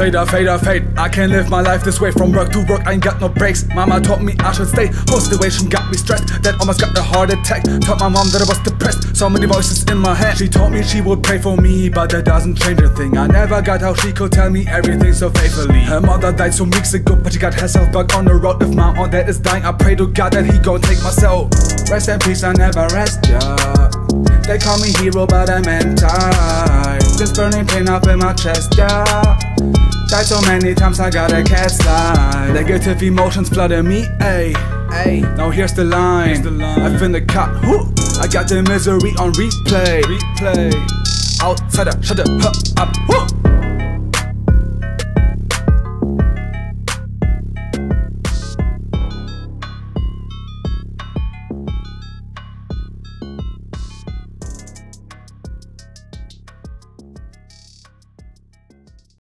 Fade. I can't live my life this way. From work to work, I ain't got no breaks. Mama taught me I should stay. Whole situation got me stressed, that almost got a heart attack. Taught my mom that I was depressed, so many voices in my head. She told me she would pray for me, but that doesn't change a thing. I never got how she could tell me everything so faithfully. Her mother died some weeks ago, but she got herself back on the road. If my own dad is dying, I pray to God that he gon' take my soul. Rest in peace, I never rest, yeah. They call me hero, but I'm anti. This burning pain up in my chest, yeah. Died so many times, I got a cat's eye. Negative emotions flooding me, ayy. Now here's the line. I finna cut, whoo. I got the misery on replay. Outsider, shut the up, whoo.